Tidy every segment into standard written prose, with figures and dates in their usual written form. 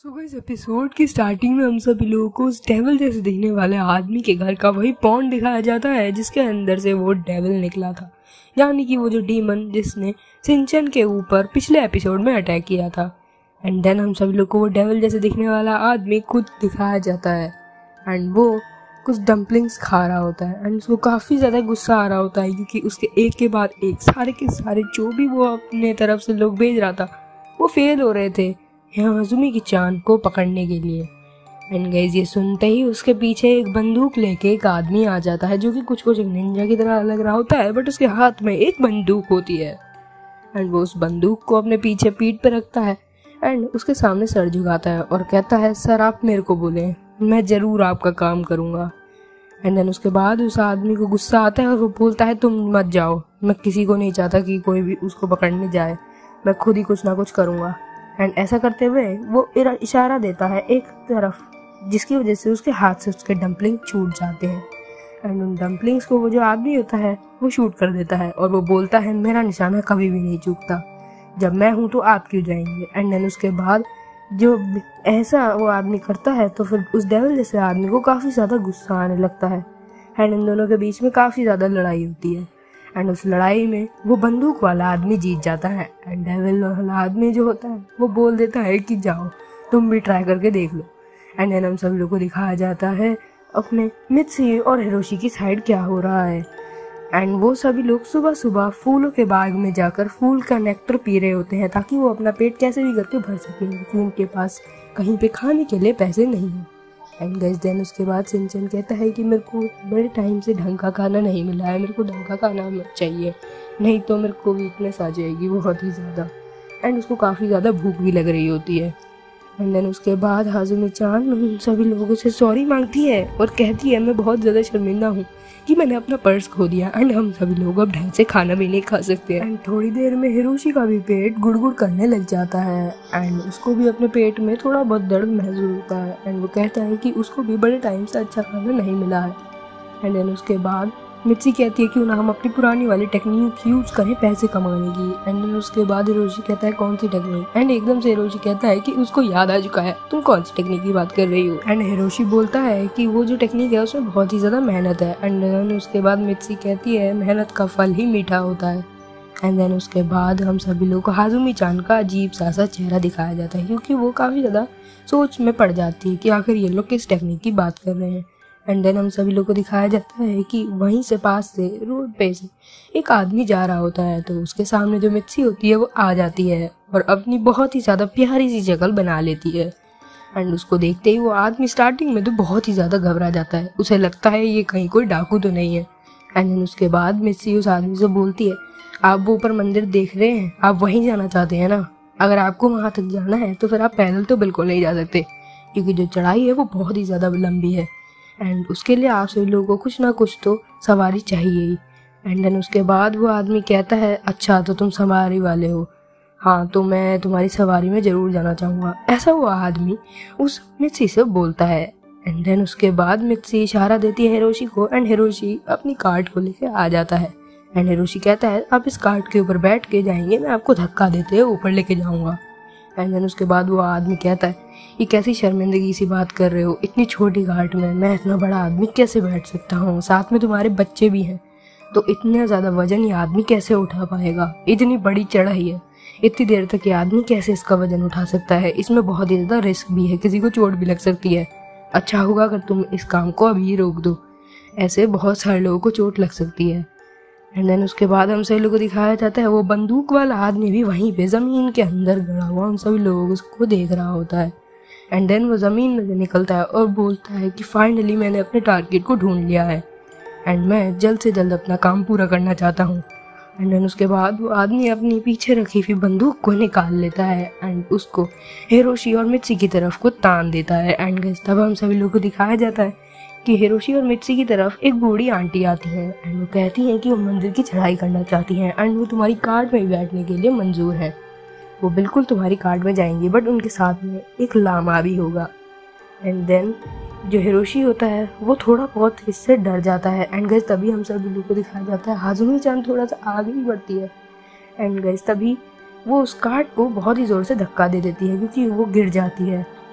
इस एपिसोड की स्टार्टिंग में हम सभी लोगों को उस डेविल जैसे दिखने वाले आदमी के घर का वही पॉन्ड दिखाया जाता है जिसके अंदर से वो डेविल निकला था, यानी कि वो जो डीमन जिसने सिंचन के ऊपर पिछले एपिसोड में अटैक किया था। एंड देन हम सभी लोग को वो डेविल जैसे दिखने वाला आदमी खुद दिखाया जाता है एंड वो कुछ डम्पलिंग्स खा रहा होता है एंड उसको काफ़ी ज़्यादा गुस्सा आ रहा होता है क्योंकि उसके एक के बाद एक सारे के सारे जो भी वो अपने तरफ से लोग भेज रहा था वो फेल हो रहे थे हाजुमी की चांद को पकड़ने के लिए। एंड गाइस ये सुनते ही उसके पीछे एक बंदूक लेके एक आदमी आ जाता है जो कि कुछ एक निंजा की तरह लग रहा होता है, बट उसके हाथ में एक बंदूक होती है एंड वो उस बंदूक को अपने पीछे पीठ पे रखता है एंड उसके सामने सर झुकाता है और कहता है, सर आप मेरे को बोले, मैं ज़रूर आपका काम करूँगा। एंड देन उसके बाद उस आदमी को गुस्सा आता है और वो बोलता है, तुम मत जाओ, मैं किसी को नहीं चाहता कि कोई भी उसको पकड़ने जाए, मैं खुद ही कुछ ना कुछ करूँगा। एंड ऐसा करते हुए वो इशारा देता है एक तरफ जिसकी वजह से उसके हाथ से उसके डम्पलिंग छूट जाते हैं एंड उन डम्पलिंग्स को वो जो आदमी होता है वो शूट कर देता है और वो बोलता है, मेरा निशाना कभी भी नहीं चूकता, जब मैं हूँ तो आप क्यों जाएंगे। एंड देन उसके बाद जो ऐसा वो आदमी करता है तो फिर उस डेविल जैसे आदमी को काफ़ी ज़्यादा गुस्सा आने लगता है एंड इन दोनों के बीच में काफ़ी ज़्यादा लड़ाई होती है एंड उस लड़ाई में वो बंदूक वाला आदमी जीत जाता है एंड डेविल वाला आदमी जो होता है वो बोल देता है कि जाओ तुम भी ट्राई करके देख लो। एंड देन हम सब लोग को दिखाया जाता है अपने मित्सी और हिरोशी की साइड क्या हो रहा है एंड वो सभी लोग सुबह सुबह फूलों के बाग में जाकर फूल का नेक्टर पी रहे होते हैं ताकि वो अपना पेट कैसे भी करके भर सकें क्योंकि उनके पास कहीं पे खाने के लिए पैसे नहीं हैं। एंड गाइस देन उसके बाद सिंचन कहता है कि मेरे को बड़े टाइम से ढंग का खाना नहीं मिला है, मेरे को ढंग का खाना चाहिए, नहीं तो मेरे को वीकनेस आ जाएगी बहुत ही ज़्यादा। एंड उसको काफ़ी ज़्यादा भूख भी लग रही होती है। एंड देन उसके बाद हाजुमी चांद उन सभी लोगों से सॉरी मांगती है और कहती है, मैं बहुत ज़्यादा शर्मिंदा हूँ कि मैंने अपना पर्स खो दिया एंड हम सभी लोग अब ढंग से खाना भी नहीं खा सकते। एंड थोड़ी देर में हिरोशी का भी पेट गुड़गुड़ करने लग जाता है एंड उसको भी अपने पेट में थोड़ा बहुत दर्द महसूस होता है एंड वो कहता है कि उसको भी बड़े टाइम से अच्छा खाना नहीं मिला है। एंड देन उसके बाद मित्सी कहती है कि ना हम अपनी पुरानी वाली टेक्निक यूज करें पैसे कमाने की। एंड देन उसके बाद हिरोशी कहता है, कौन सी टेक्निक। एंड एकदम से हिरोशी कहता है कि उसको याद आ चुका है, तुम कौन सी टेक्निक की बात कर रही हो। एंड हिरोशी बोलता है कि वो जो टेक्निक है उसमें बहुत ही ज़्यादा मेहनत है। एंड देन उसके बाद मित्सी कहती है, मेहनत का फल ही मीठा होता है। एंड देन उसके बाद हम सभी लोग को हाजुमी चांद का अजीब सा चेहरा दिखाया जाता है क्योंकि वो काफ़ी ज़्यादा सोच में पड़ जाती है कि आखिर ये लोग किस टेक्निक की बात कर रहे हैं। एंड देन हम सभी लोग को दिखाया जाता है कि वहीं से पास से रोड पे से एक आदमी जा रहा होता है तो उसके सामने जो मित्सी होती है वो आ जाती है और अपनी बहुत ही ज़्यादा प्यारी सी शक्ल बना लेती है। एंड उसको देखते ही वो आदमी स्टार्टिंग में तो बहुत ही ज़्यादा घबरा जाता है, उसे लगता है ये कहीं कोई डाकू तो नहीं है। एंड देन उसके बाद मित्सी उस आदमी से बोलती है, आप वो ऊपर मंदिर देख रहे हैं, आप वहीं जाना चाहते हैं ना, अगर आपको वहाँ तक जाना है तो फिर आप पैदल तो बिल्कुल नहीं जा सकते क्योंकि जो चढ़ाई है वो बहुत ही ज़्यादा लंबी है एंड उसके लिए आप सभी लोगों को कुछ ना कुछ तो सवारी चाहिए ही। एंड देन उसके बाद वो आदमी कहता है, अच्छा तो तुम सवारी वाले हो, हाँ तो मैं तुम्हारी सवारी में ज़रूर जाना चाहूँगा, ऐसा वो आदमी उस मित्सी से बोलता है। एंड देन उसके बाद मित्सी इशारा देती है हिरोशी को एंड हिरोशी अपनी कार्ट को लेकर आ जाता है एंड हिरोशी कहता है, आप इस कार्ट के ऊपर बैठ के जाएंगे, मैं आपको धक्का देते हुए ऊपर लेके जाऊँगा। एंड देन उसके बाद वो आदमी कहता है, ये कैसी शर्मिंदगी सी बात कर रहे हो, इतनी छोटी घाट में मैं इतना बड़ा आदमी कैसे बैठ सकता हूँ, साथ में तुम्हारे बच्चे भी हैं, तो इतना ज़्यादा वजन ये आदमी कैसे उठा पाएगा, इतनी बड़ी चढ़ाई है, इतनी देर तक ये आदमी कैसे इसका वजन उठा सकता है, इसमें बहुत ही ज़्यादा रिस्क भी है, किसी को चोट भी लग सकती है, अच्छा होगा अगर तुम इस काम को अभी रोक दो, ऐसे बहुत सारे लोगों को चोट लग सकती है। एंड देन उसके बाद हम सभी लोगों को दिखाया जाता है वो बंदूक वाला आदमी भी वहीं पे ज़मीन के अंदर गड़ा हुआ हम सभी लोगों को देख रहा होता है। एंड देन वो ज़मीन में से निकलता है और बोलता है कि फाइनली मैंने अपने टारगेट को ढूंढ लिया है एंड मैं जल्द से जल्द अपना काम पूरा करना चाहता हूँ। एंड देन उसके बाद वो आदमी अपनी पीछे रखी हुई बंदूक को निकाल लेता है एंड उसको हिरोशी और मित्सी की तरफ को तान देता है। एंड तब हम सभी लोगों को दिखाया जाता है कि हिरोशी और मित्सी की तरफ एक बूढ़ी आंटी आती है एंड वो कहती हैं कि वो मंदिर की चढ़ाई करना चाहती हैं एंड वो तुम्हारी कार्ट में बैठने के लिए मंजूर है, वो बिल्कुल तुम्हारी कार्ट में जाएंगी, बट उनके साथ में एक लामा भी होगा। एंड देन जो हिरोशी होता है वो थोड़ा बहुत इससे डर जाता है एंड गाइस तभी हम सब लोगों को दिखाया जाता है हाजुमी चांद थोड़ा सा आगे ही बढ़ती है एंड गाइस तभी वो उस कार्ट को बहुत ही ज़ोर से धक्का दे देती है क्योंकि वो गिर जाती है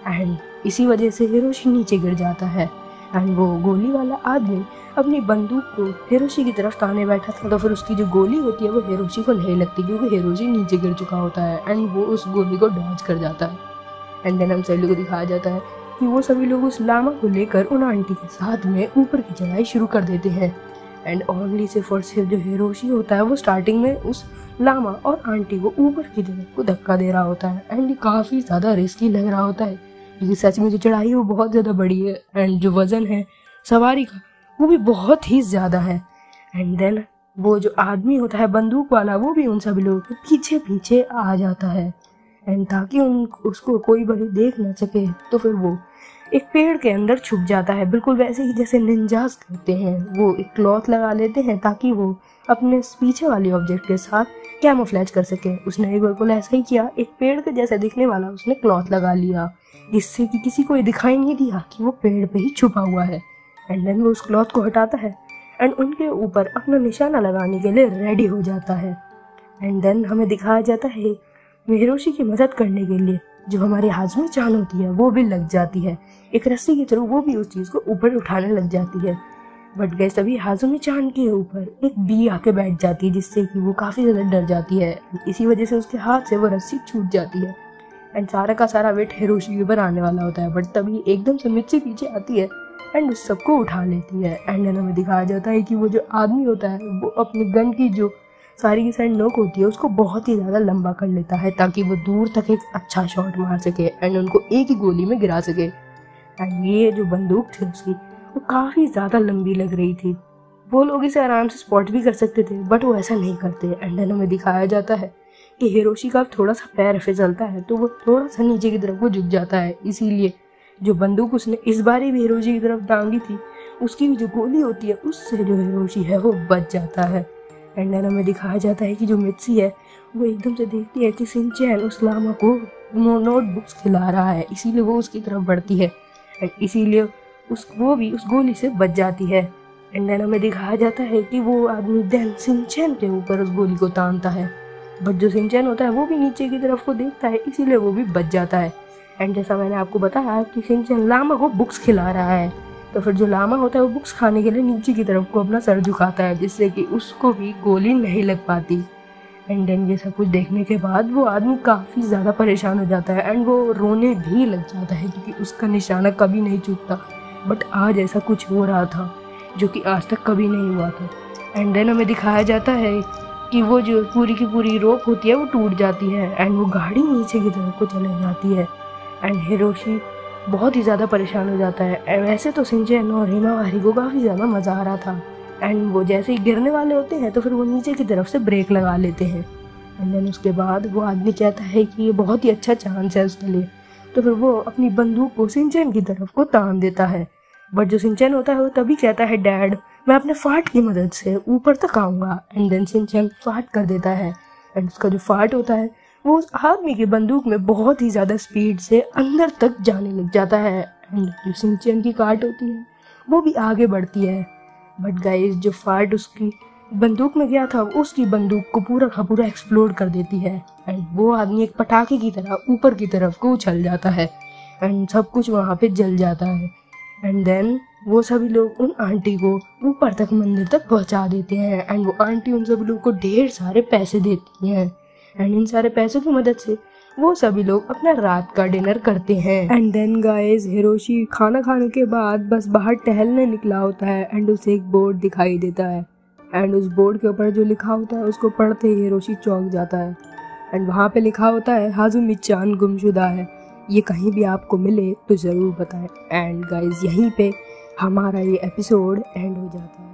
एंड इसी वजह से हिरोशी नीचे गिर जाता है। एंड वो गोली वाला आदमी अपनी बंदूक को हिरोशी की तरफ ताने बैठा था, तो फिर उसकी जो गोली होती है वो हिरोशी को नहीं लगती क्योंकि हिरोशी नीचे गिर चुका होता है एंड वो उस गोली को डॉज कर जाता है। एंड देन हम सभी को दिखाया जाता है कि वो सभी लोग उस लामा को लेकर उन आंटी के साथ में ऊपर की चढ़ाई शुरू कर देते हैं। एंड ओनली सिर्फ और सिर्फ जो हिरोशी होता है वो स्टार्टिंग में उस लामा और आंटी को ऊपर की तरफ को धक्का दे रहा होता है एंड ये काफ़ी ज़्यादा रिस्की लग रहा होता है क्योंकि सच में जो चढ़ाई है वो बहुत ज़्यादा बड़ी है एंड जो वज़न है सवारी का वो भी बहुत ही ज़्यादा है। एंड देन वो जो आदमी होता है बंदूक वाला वो भी उन सभी लोगों के पीछे पीछे आ जाता है एंड ताकि उसको कोई बड़ी देख ना सके तो फिर वो एक पेड़ के अंदर छुप जाता है, बिल्कुल वैसे ही जैसे निंजास करते हैं। वो एक क्लॉथ लगा लेते हैं ताकि वो अपने पीछे वाले ऑब्जेक्ट के साथ कैमोफ्लेज कर सके। उसने एक बिल्कुल ऐसा ही किया, एक पेड़ के जैसे दिखने वाला उसने क्लॉथ लगा लिया जिससे कि किसी को दिखाई नहीं दिया कि वो पेड़ पे ही छुपा हुआ है। एंड देन वो उस क्लॉथ को हटाता है एंड उनके ऊपर अपना निशाना लगाने के लिए रेडी हो जाता है। एंड देन हमें दिखाया जाता है हिरोशी की मदद करने के लिए जो हमारी हाजमी चान होती है वो भी लग जाती है एक रस्सी की थ्रू, वो भी उस चीज़ को ऊपर उठाने लग जाती है। बट गैस तभी हाजमी चान के ऊपर एक बी आके बैठ जाती है जिससे कि वो काफ़ी ज़्यादा डर जाती है। इसी वजह से उसके हाथ से वो रस्सी छूट जाती है एंड सारा का सारा वेट हिरोशी के ऊपर आने वाला होता है। बट तभी एकदम से मिर्ची पीछे आती है एंड उस सबको उठा लेती है। एंड हमें दिखाया जाता है कि वो जो आदमी होता है वो अपनी गन की जो सारी की सारी नोक होती है उसको बहुत ही ज़्यादा लंबा कर लेता है ताकि वो दूर तक एक अच्छा शॉट मार सके एंड उनको एक ही गोली में गिरा सके। एंड ये जो बंदूक थी उसकी वो काफ़ी ज़्यादा लंबी लग रही थी, वो लोग इसे आराम से स्पॉट भी कर सकते थे बट वो ऐसा नहीं करते। एंड हमें दिखाया जाता है कि हिरोशी का थोड़ा सा पैर फिसलता है तो वो थोड़ा सा नीचे की तरफ वो झुक जाता है, इसीलिए जो बंदूक उसने इस बार भी हिरोशी की तरफ दांगी थी उसकी भी जो गोली होती है उससे जो हिरोशी है वो बच जाता है। एंड हमें दिखाया जाता है कि जो मित्सी है वो एकदम से देखती है कि शिनचैन उस लामा को नोटबुक्स खिला रहा है, इसीलिए वो उसकी तरफ बढ़ती है एंड इसीलिए वो भी उस गोली से बच जाती है। एंड देन हमें दिखाया जाता है कि वो आदमी देन शिनचैन के ऊपर उस गोली को तानता है बट जो शिनचैन होता है वो भी नीचे की तरफ को देखता है इसीलिए वो भी बच जाता है। एंड जैसा मैंने आपको बताया कि शिनचैन लामा को बुक्स खिला रहा है तो फिर जो लामा होता है वो बुक्स खाने के लिए नीचे की तरफ को अपना सर झुकाता है जिससे कि उसको भी गोली नहीं लग पाती। एंड देन ये सब कुछ देखने के बाद वो आदमी काफ़ी ज़्यादा परेशान हो जाता है एंड वो रोने भी लग जाता है क्योंकि उसका निशाना कभी नहीं चूकता बट आज ऐसा कुछ हो रहा था जो कि आज तक कभी नहीं हुआ था। एंड देन हमें दिखाया जाता है कि वो जो पूरी की पूरी रोप होती है वो टूट जाती है एंड वो गाड़ी नीचे की तरफ को चले जाती है एंड हिरोशी बहुत ही ज़्यादा परेशान हो जाता है। वैसे तो शिनचैन और हिमावारी को काफ़ी ज़्यादा मज़ा आ रहा था एंड वो जैसे ही गिरने वाले होते हैं तो फिर वो नीचे की तरफ से ब्रेक लगा लेते हैं। एंड देन उसके बाद वो आदमी कहता है कि ये बहुत ही अच्छा चांस है उसके लिए, तो फिर वो अपनी बंदूक को शिनचैन की तरफ को तान देता है। बट जो शिनचैन होता है वो तभी कहता है डैड मैं अपने फार्ट की मदद से ऊपर तक आऊँगा। एंड देन शिनचैन फार्ट कर देता है एंड उसका जो फार्ट होता है वो उस आदमी की बंदूक में बहुत ही ज़्यादा स्पीड से अंदर तक जाने लग जाता है एंड जो शिनचैन की काट होती है वो भी आगे बढ़ती है। बट गाइस जो फार्ट उसकी बंदूक में गया था उसकी बंदूक को पूरा का पूरा एक्सप्लोड कर देती है एंड वो आदमी एक पटाखे की तरह ऊपर की तरफ को उछल जाता है एंड सब कुछ वहाँ पे जल जाता है। एंड देन वो सभी लोग उन आंटी को ऊपर तक मंदिर तक पहुँचा देते हैं एंड वो आंटी उन सभी लोग को ढेर सारे पैसे देती हैं एंड इन सारे पैसों की मदद से वो सभी लोग अपना रात का डिनर करते हैं। एंड देन गाइस हिरोशी खाना खाने के बाद बस बाहर टहलने निकला होता है एंड उसे एक बोर्ड दिखाई देता है एंड उस बोर्ड के ऊपर जो लिखा होता है उसको पढ़ते ही हिरोशी चौंक जाता है एंड वहाँ पे लिखा होता है हाजुमी-चान गुमशुदा है, ये कहीं भी आपको मिले तो ज़रूर बताएं। एंड गाइस यहीं पे हमारा ये एपिसोड एंड हो जाता है।